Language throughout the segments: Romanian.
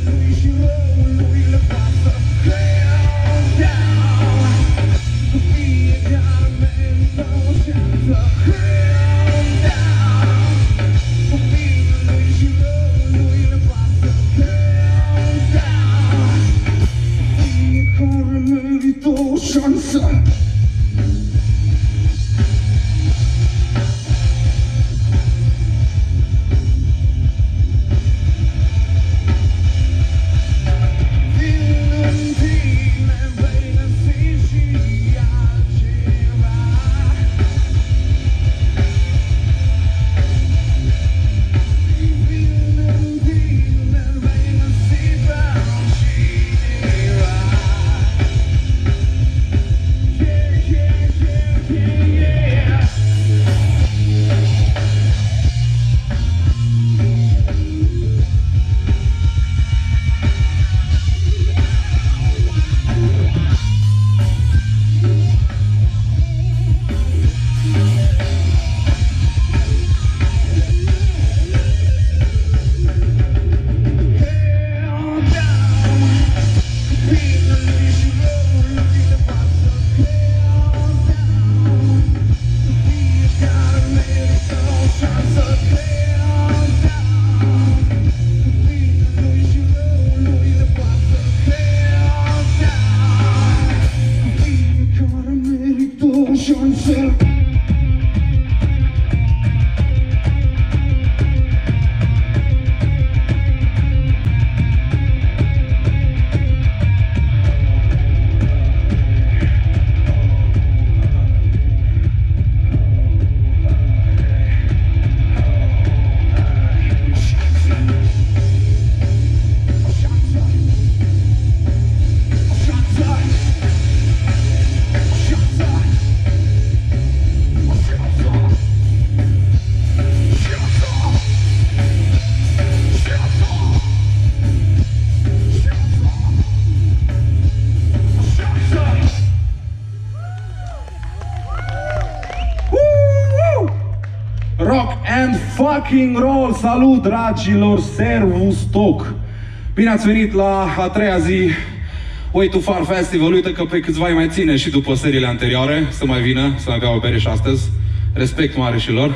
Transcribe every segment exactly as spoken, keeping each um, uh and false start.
Fucking roll! Salut, dragilor! Servus Stoc! Bine ați venit la a treia zi Way Too Far Festival. Uite că pe câțiva îi mai ține și după seriile anterioare să mai vină, să mai bea o bere și astăzi. Respect mare și lor.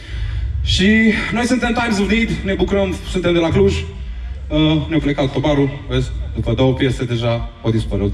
Și noi suntem Times of Need, ne bucurăm, suntem de la Cluj. Uh, ne-a plecat tobarul, vezi? După două piese deja au dispărut.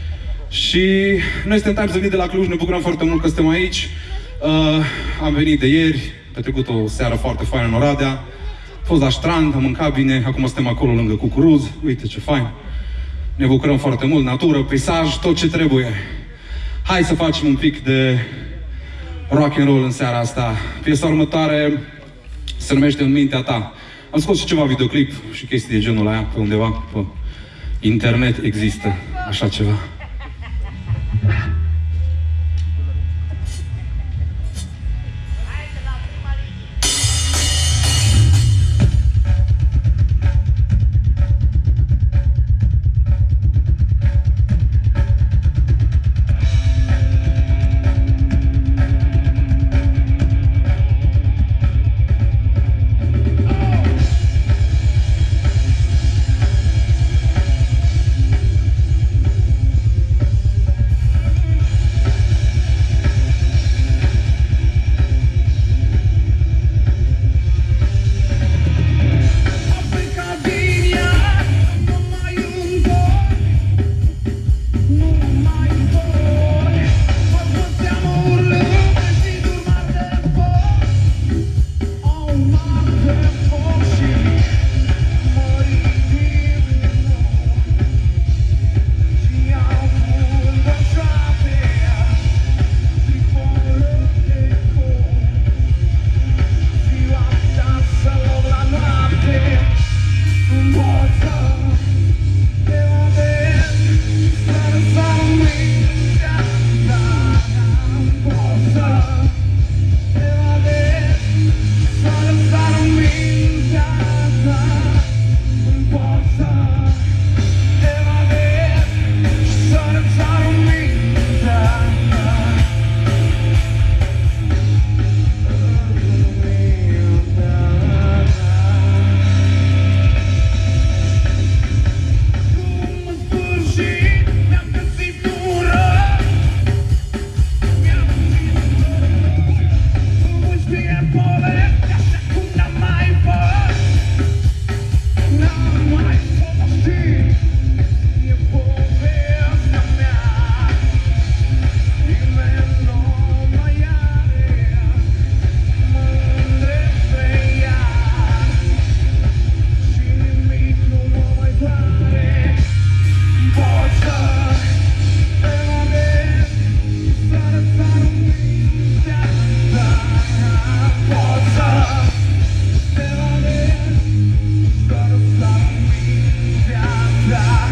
Și noi suntem Times of Need de la Cluj, ne bucurăm foarte mult că suntem aici. Uh, am venit de ieri, petrecut o seară foarte faină în Oradea. Am fost la strand, am mâncat bine, acum suntem acolo lângă Cucuruz. Uite ce fain. Ne bucurăm foarte mult, natură, peisaj, tot ce trebuie. Hai să facem un pic de rock and roll în seara asta. Piesa următoare se numește În mintea ta. Am scos și ceva videoclip și chestii de genul aia pe undeva, pe internet există așa ceva. We'll be right back.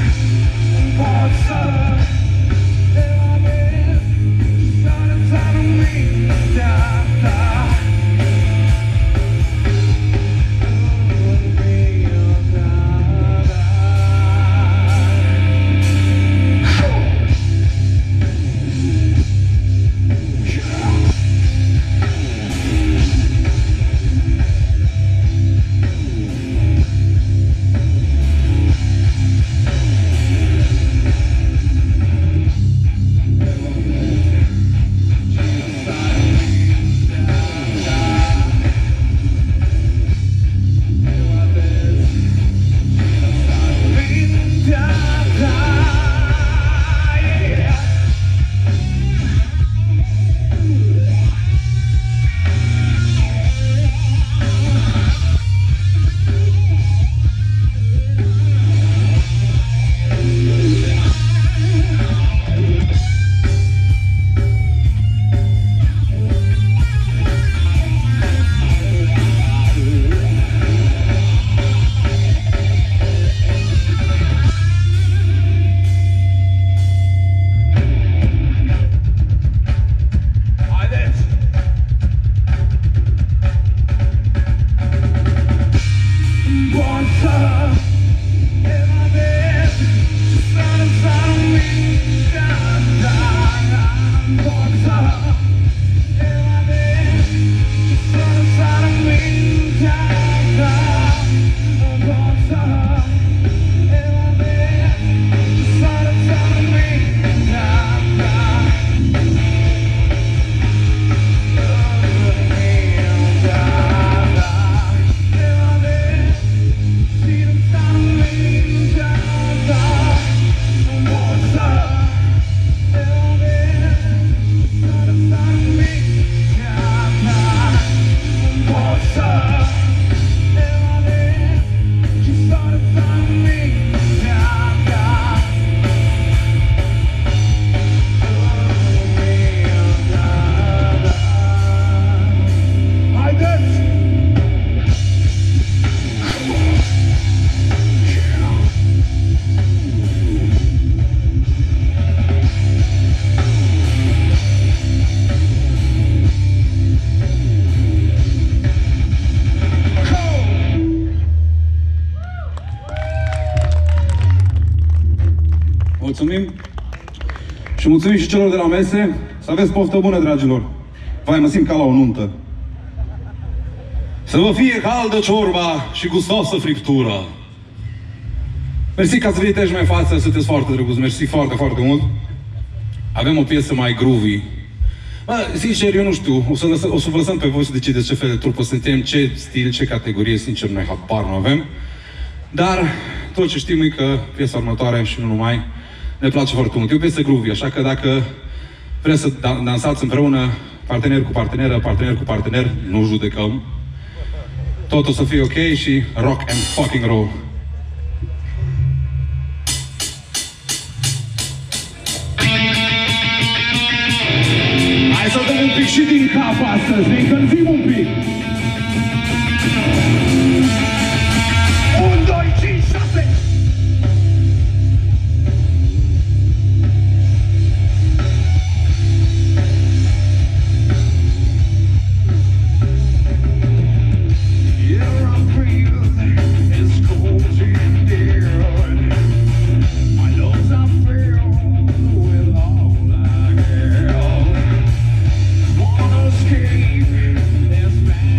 Mulțumim și mulțumim și celor de la mese. Să aveți poftă bună, dragilor. Vai, mă simt ca la o nuntă. Să vă fie caldă ciorba și gustoasă friptura. Mersi că ați venit aici mai în față, sunteți foarte drăguți. Mersi foarte, foarte mult. Avem o piesă mai groovy. Bă, sincer, eu nu știu, o să, lăsă, o să vă lăsăm pe voi să decideți ce fel de trupă suntem, ce stil, ce categorie, sincer, noi habar nu avem. Dar tot ce știm e că piesa următoare și nu numai ne place foarte mult. E o piesă groovy, așa că dacă vreți să dansați împreună, partener cu parteneră, partener cu partener, nu judecăm. Tot o să fie ok și rock and fucking roll. Hai să dăm un pic și din cap astăzi, ne încălzim un pic. unu, doi, cinci, șase. This man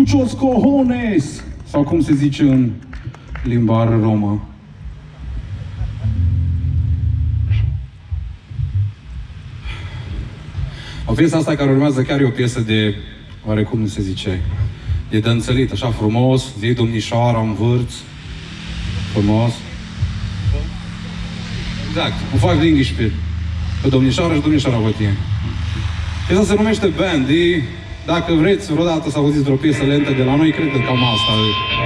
muchos cojones. Sau cum se zice în limba romă. O piesă asta care urmează chiar e o piesă de, oarecum se zice, e de înțelit, așa frumos, zi domnișoara în vârț, frumos. Exact, o fac din ghișpir. Pe domnișoara și domnișoara vă tine. Piesa se numește Bandy. Dacă vreți vreodată să auziți vreo piesă lentă de la noi, cred că cam asta e.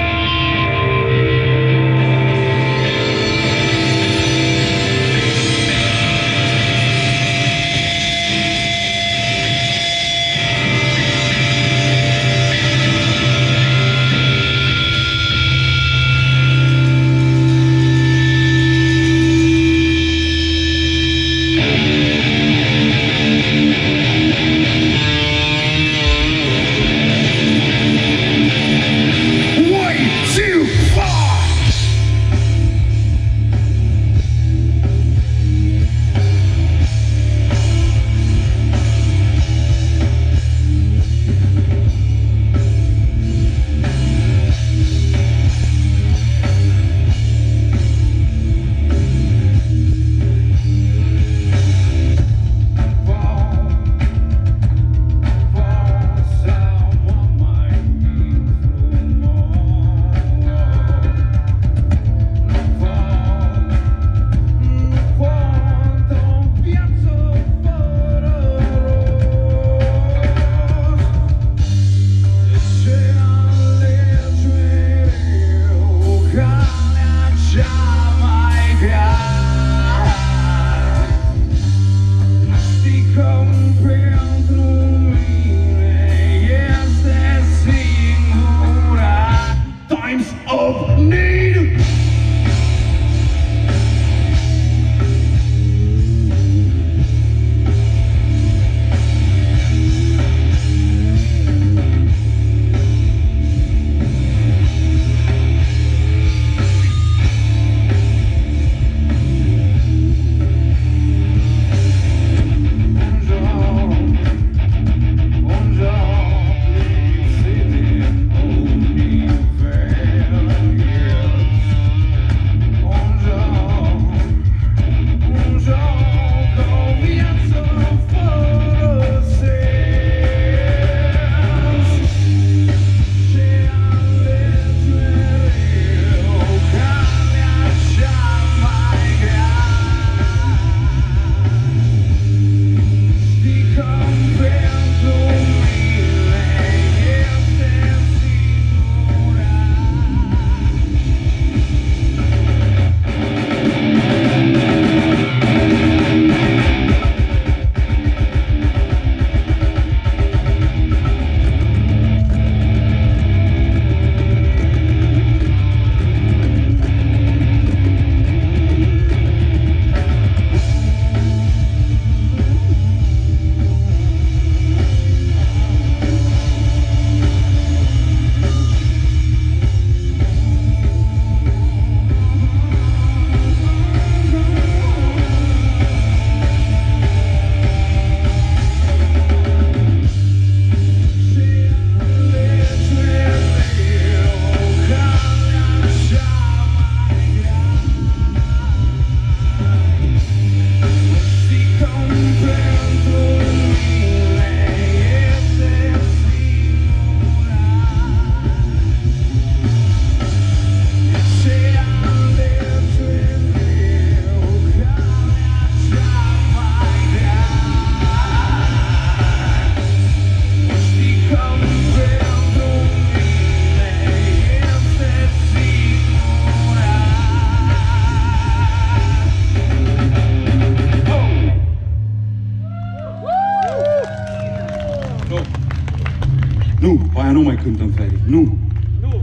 Nu, aia nu mai cântăm, Feri. Nu. Nu.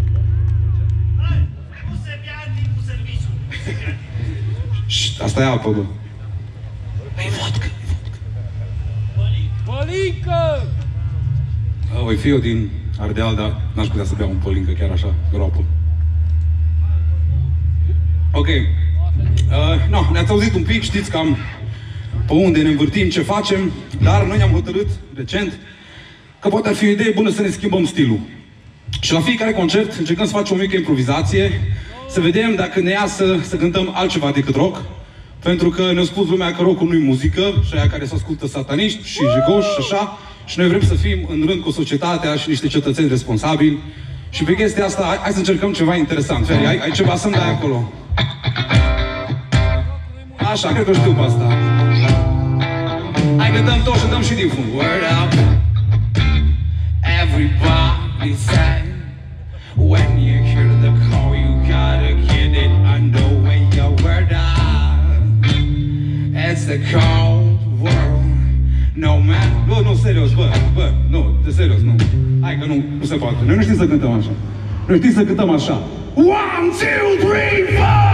Hai, nu se bea în timpul serviciului. Șt, asta e apă, bă. E vodka, e vodka. Polincă! Voi fi eu din Ardeal, dar n-aș putea să beau un polincă chiar așa, groapă. Ok. Uh, no, ne-ați auzit un pic, știți cam pe unde ne învârtim, ce facem, dar noi ne-am hotărât recent că poate ar fi o idee bună să ne schimbăm stilul. Și la fiecare concert încercăm să facem o mică improvizație, să vedem dacă ne iasă să cântăm altceva decât rock. Pentru că ne-a spus lumea că rock-ul nu-i muzică, și aia care se ascultă sataniști și jegoși și așa. Și noi vrem să fim în rând cu societatea și niște cetățeni responsabili. Și pe chestia asta, hai, hai să încercăm ceva interesant. Feri, ai, ai ceva să-mi dai acolo? Așa, cred că știu pe asta. Hai că dăm tot și dăm și din fund. Word up. Everybody say, when you hear the call, you gotta get it underway. Your word up. It's the cold world. No man. Bă, nu, serios, bă, bă, nu, de serios, nu. Hai că nu, nu se poate. Noi nu știm să cântăm așa. Noi știm să cântăm așa. One, two, three, four!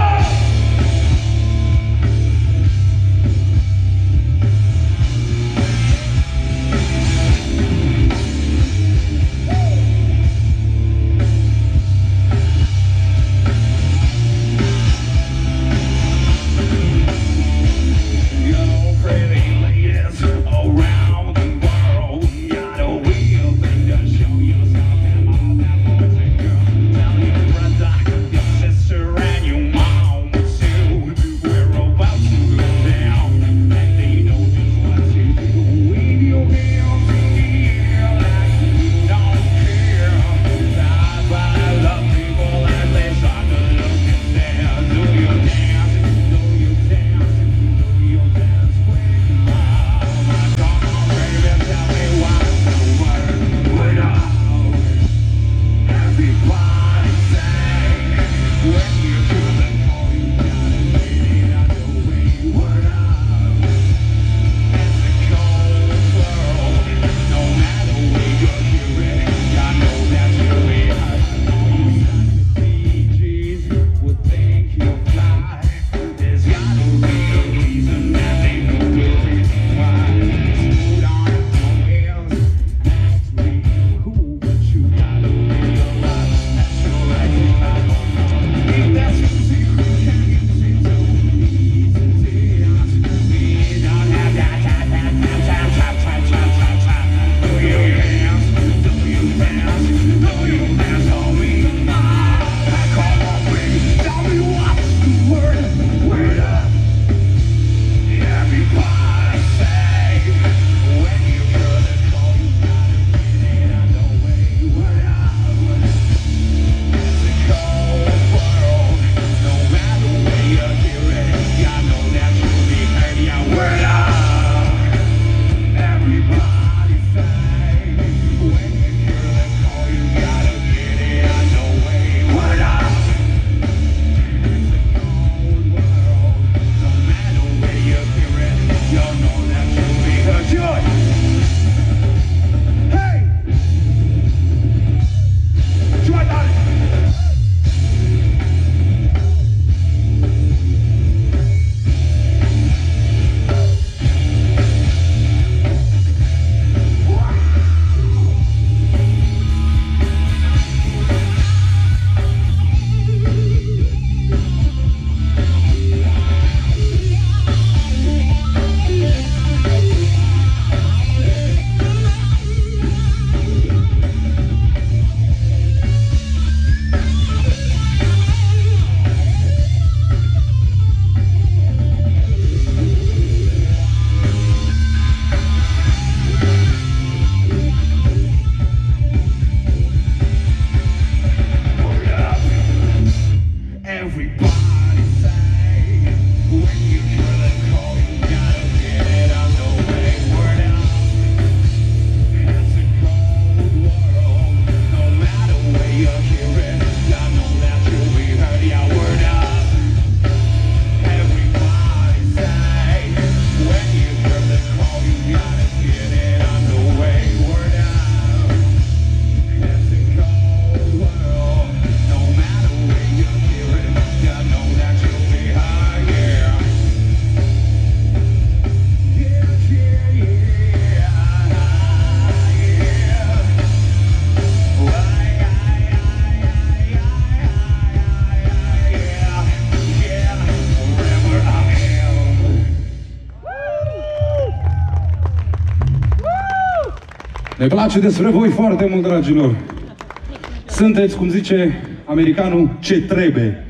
Ne place despre voi foarte mult, dragilor. Sunteți, cum zice americanul, ce trebuie.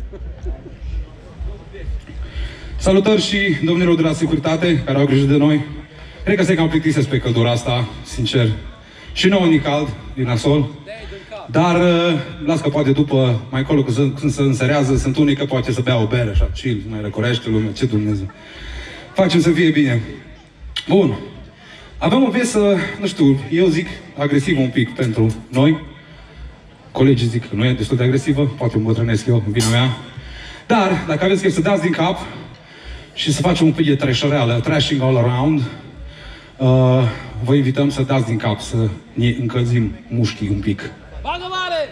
Salutări și domnilor de la securitate care au grijă de noi. Cred că se cam plictisesc pe căldura asta, sincer. Și nouă ni cald, din nasol. Dar las că poate după, mai încolo, când se înserează, sunt unii că poate să bea o bere, așa, chill, mai răcorește lumea, ce Dumnezeu. Facem să fie bine. Bun. Avem o piesă, nu știu, eu zic agresivă un pic pentru noi. Colegii zic că nu e destul de agresivă, poate îmbătrânesc eu, în vina mea. Dar, dacă aveți chef să dați din cap și să facem un pic de trashăreală, trashing all around, uh, vă invităm să dați din cap, să ne încălzim mușchii un pic. Bagă mare!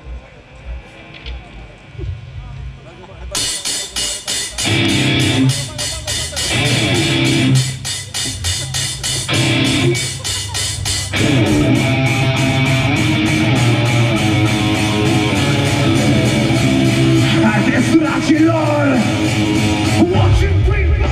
Haideți, dragilor! Watching people!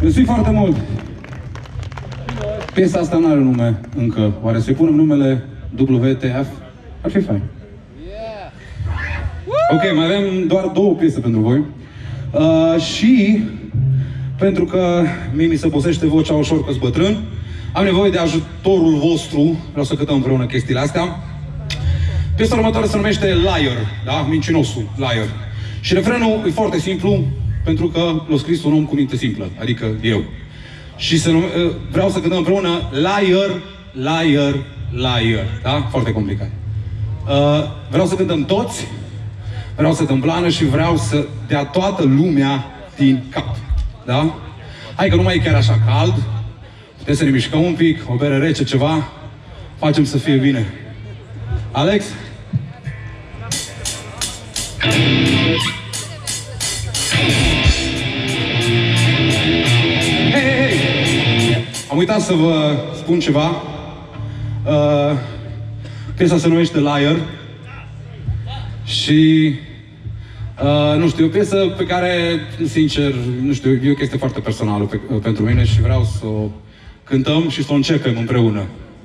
Mersi foarte mult! Piesa asta nu are nume încă. Oare să-i punem numele W T F? Ar fi fain. Ok, mai avem doar două piese pentru voi. Uh, și pentru că mie mi se posește vocea ușor că-s bătrân, am nevoie de ajutorul vostru. Vreau să cântăm împreună chestiile astea. Piesa următoare se numește Liar, da? Mincinosul, Liar. Și refrenul e foarte simplu, pentru că l-a scris un om cu minte simplă, adică eu. Și să nume, vreau să cântăm împreună Liar, Liar, Liar, da? Foarte complicat. Uh, vreau să cântăm toți, vreau să dăm plană și vreau să dea toată lumea din cap, da? Hai că nu mai e chiar așa cald, putem să ne mișcăm un pic, o bere rece, ceva, facem să fie bine. Alex? Hei, hei, hei! Am uitat să vă spun ceva. Uh, piesa se numește Liar. Și... Uh, nu știu, e o piesă pe care, sincer, nu știu, e o chestie foarte personală pe, uh, pentru mine și vreau să o cântăm și să o începem împreună.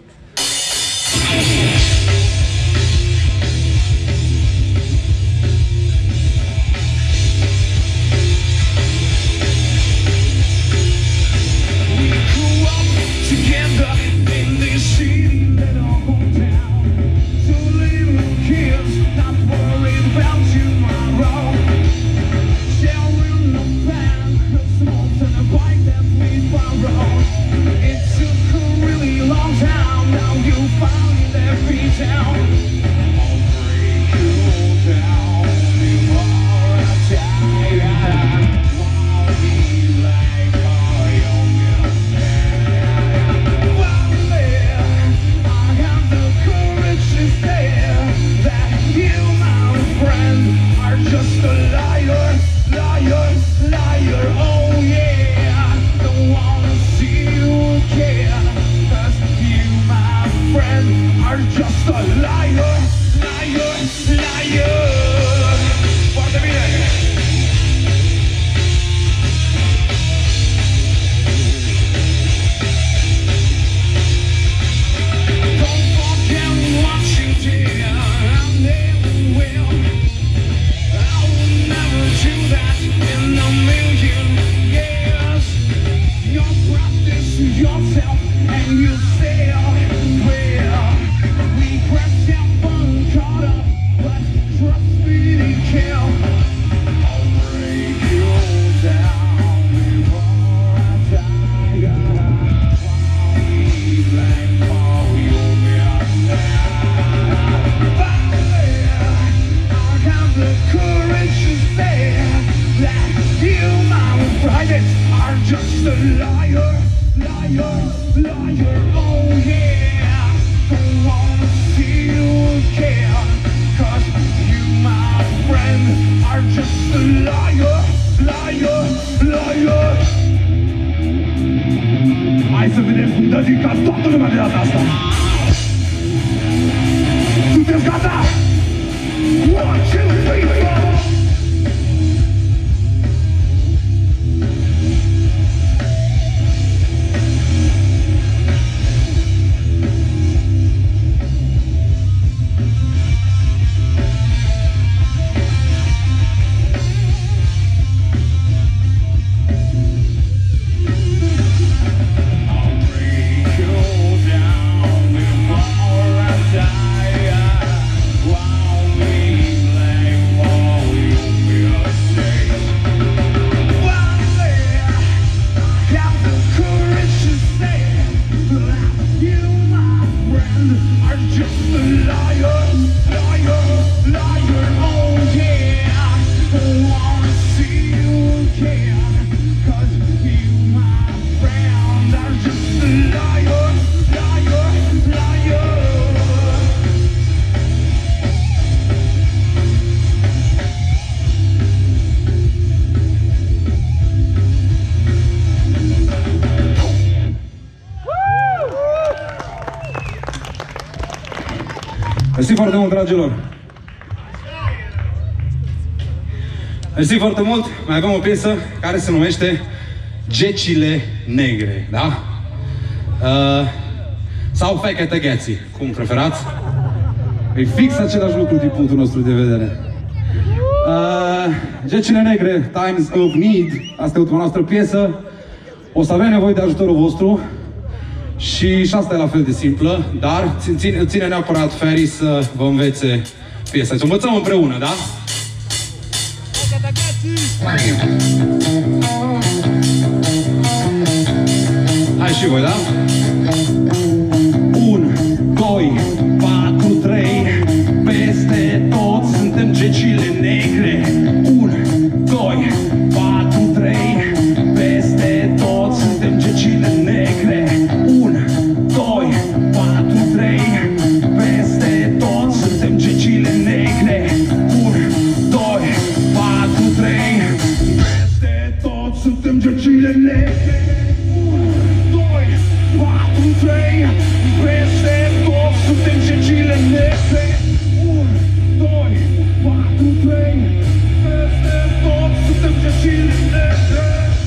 Hai să vedem cum dă din cap toată lumea de data asta! Sunteți gata? One, two, three, four! Mersi foarte mult, dragilor! Mersi foarte mult! Mai avem o piesă care se numește Gecile negre, da? Uh, sau fechete gheții, cum preferați? E fix același lucru din punctul nostru de vedere. Uh, Gecile negre, Times of Need, asta e ultima noastră piesă. O să avem nevoie de ajutorul vostru. Și, și asta e la fel de simplă, dar ține, ține neapărat Ferry să vă învețe piesa. Să învățăm împreună, da? Hai și voi, da? unu, doi, patru, trei, peste tot suntem gecile negre. unu, doi, patru, trei, peste tot suntem gecile negre. unu, doi, patru, trei, peste tot suntem gecile negre. unu, doi, patru, trei, peste tot suntem gecile negre. unu, doi, patru, trei, peste tot suntem gecile negre. unu, doi, patru, trei, peste tot suntem gecile negre.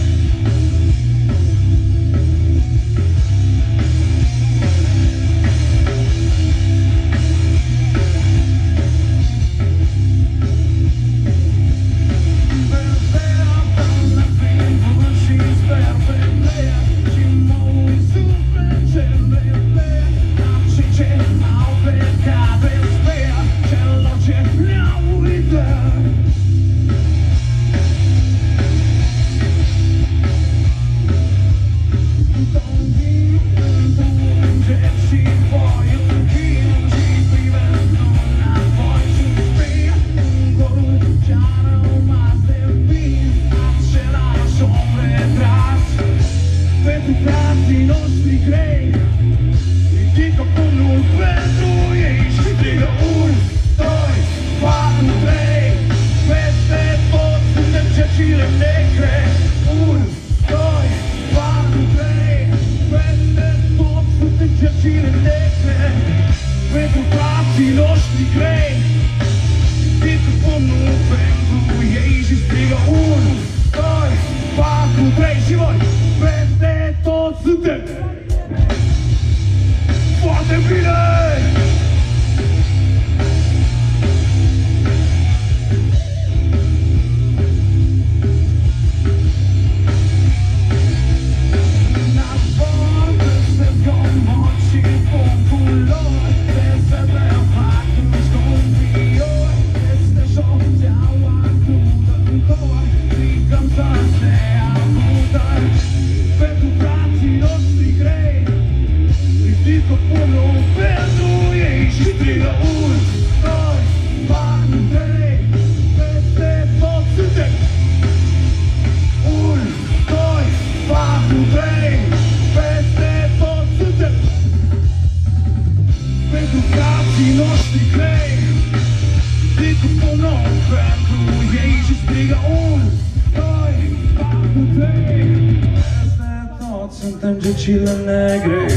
Gecile negre.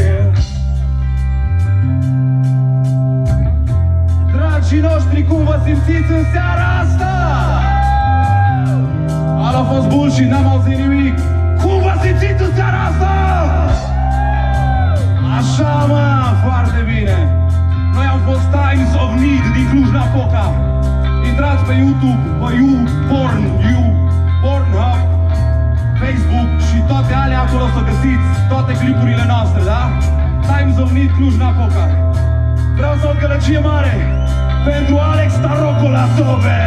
Dragii noștri, cum vă simțiți în seara asta? Ala a fost bullshit, n-am auzit nimic. Cum vă simțiți în seara asta? Așa, mă, foarte bine. Noi am fost Times of Need din Cluj-Napoca. Intrați pe YouTube, pe YouPorn, YouPornhub, Facebook și toate alea acolo să găsiți toate clipurile noastre, da? Times of Need Cluj-Napoca. Vreau să o gălăgie mare pentru Alex Tarocco la Sobe!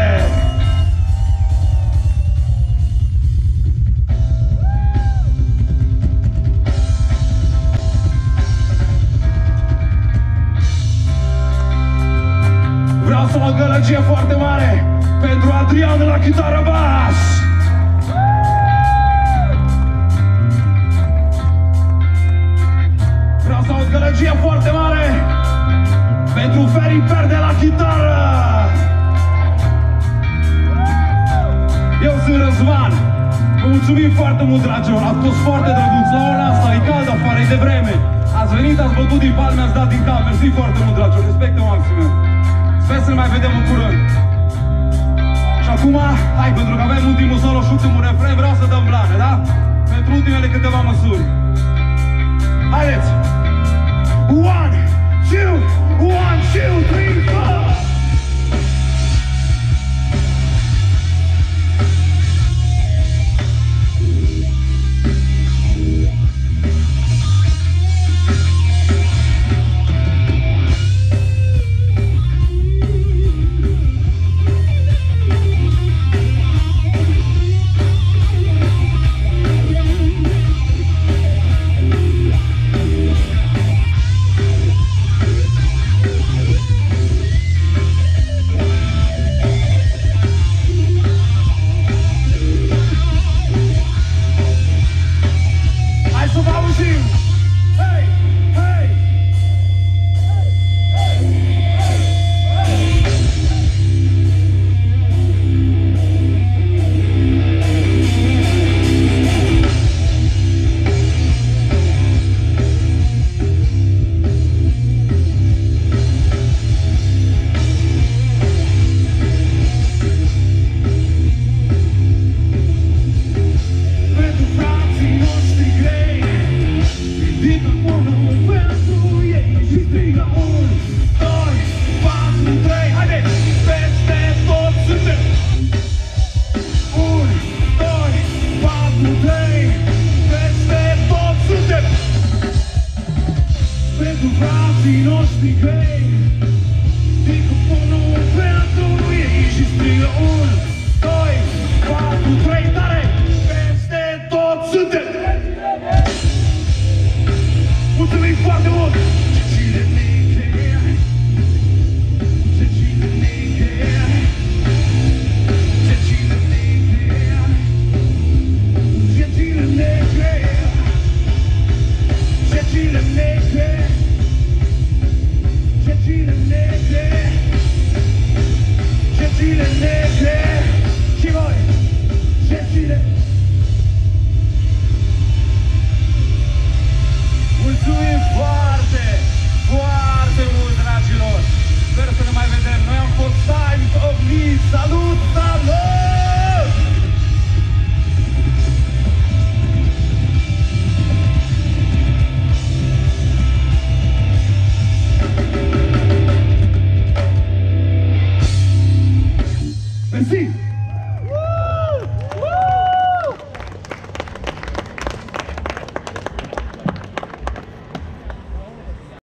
Vreau să o gălăgie foarte mare pentru Adrian de la chitară bas! Vreau să o gălăgie foarte mare pentru Ferry Perde la chitară! Eu sunt Răzvan. Vă mulțumim foarte mult, dragilor. Ați fost foarte drăguți la ora asta, e cald afară, e de vreme. Ați venit, ați bătut din palme, ați dat din cap. Mersi foarte mult, dragilor. Respecte maxime. Sper să ne mai vedem în curând. Și acum, hai, pentru că avem ultimul solo, șutim un refren, vreau să dăm blane, da? Pentru ultimul frații noștri grei, microfonul pentru ei și strigă un, doi, patru, trei, tare, peste tot suntem! Mulțumim foarte mult! Cecile negre, Cecile negre, Cecile negre, Cecile negre, Cecile negre, Cecile negre, Cecile negre, și voi, Cecile. Mulțumim foarte, foarte mult, dragilor! Sper să ne mai vedem! Noi am fost Times of Need! Salut!